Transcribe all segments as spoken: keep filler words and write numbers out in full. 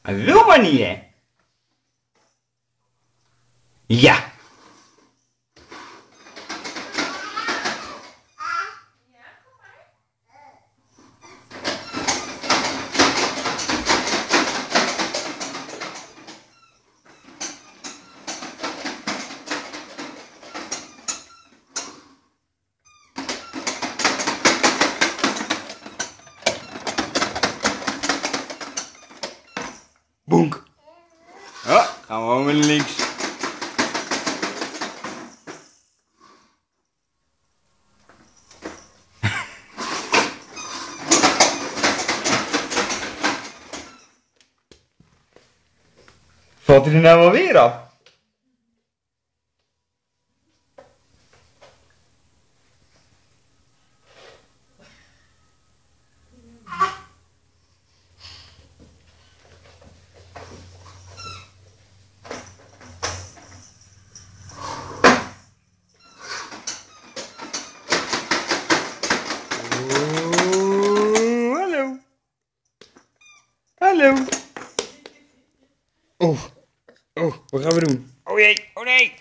Hij wil maar niet, hè? Ja. Boenk. Ja, gaan we gewoon weer links. Valt hij er nou wel weer af? Hallo. Oh. Oh, wat gaan we doen? Oh jee, oh nee.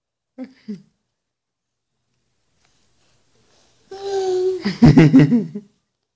Oh.